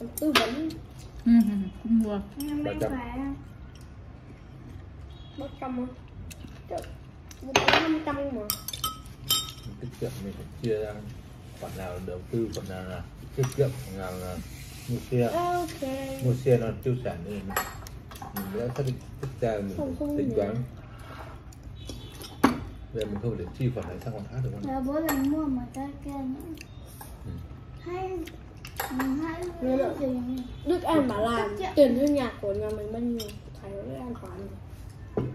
tư vấn. Không mua. 300. 300 không? Một cái 500 mà. Tiết kiệm mình phải chia ra khoản nào là đầu tư, khoản nào là tiết kiệm, khoản nào là mua xe. Ok. Mua xe là tiêu sản nên mình đã xác định tất ra mình tính toán. Bây giờ mình không thể chi khoản này sang khoản khác được không? Là bố lần mua mà cái kia nữa. Hay mình hay gì Đức An bảo là tiền thuê nhà của nhà mình bao nhiêu? Thầy Đức An toán rồi.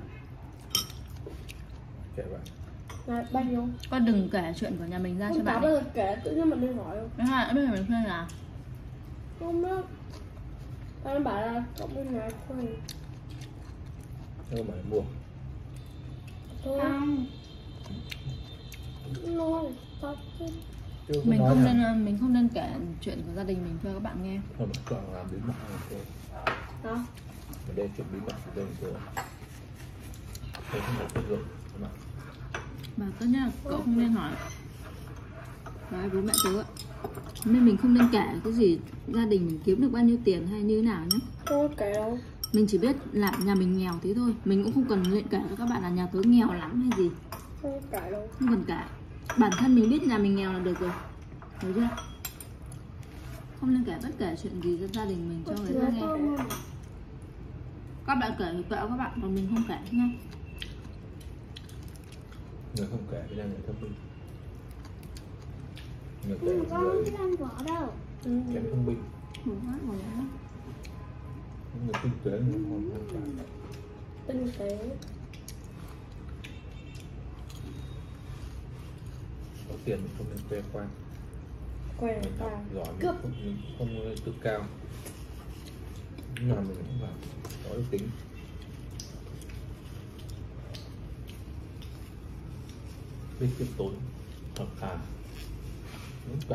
Kệ bạn. Là bao nhiêu? Con đừng kể chuyện của nhà mình ra cho Không bạn bao ấy. giờ kể, tự nhiên mình đi hỏi không? Thứ hai biết mình thuê là Không biết. Anh bảo là cậu bên nhà thuê. Đâu mà mua. Thôi. không? Nói thật chứ. Chưa có nói là mình không nên kể chuyện của gia đình mình cho các bạn nghe. thôi mà chọn làm bí mật này thôi. Đó. Ở đây chuyện bí mật của tôi thôi. Tôi không phải tiết lộ các bạn. Mà tất nhiên là cậu không nên hỏi. Đấy, bố mẹ tớ ạ. Nên mình không nên kể cái gì gia đình mình kiếm được bao nhiêu tiền hay như thế nào nhé. Không có kể đâu. Mình chỉ biết là nhà mình nghèo thế thôi. Mình cũng không cần lên kể cho các bạn là nhà tớ nghèo lắm hay gì. Không có kể đâu. Không cần kể. Bản thân mình biết nhà mình nghèo là được rồi. Hiểu chưa? Không nên kể bất kể chuyện gì cho gia đình mình cho người ta nghe. Các bạn kể thì kệ các bạn, còn mình không kể nha. Người không kể thì là người thông minh. Người kể Nhưng là con không người thích ăn vỏ đâu. kém thông minh. Ngủ quá, ngủ quá. Người tinh tế người không kể. Tinh tế. Có tiền mình không nên khoe khoang. Quay Mình là học ta. giỏi Cướp. mình không tự cao. Nhưng mà mình cũng phải có đức tính. Biết kiêm tốn, thật thà, đúng cả.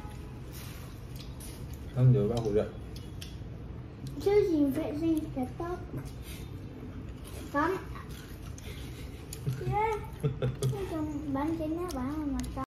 Không nhớ bao hồi dậy. Chứ gì vệ sinh cái tóc. Tắm. Yeah. Bán cái nó bán mà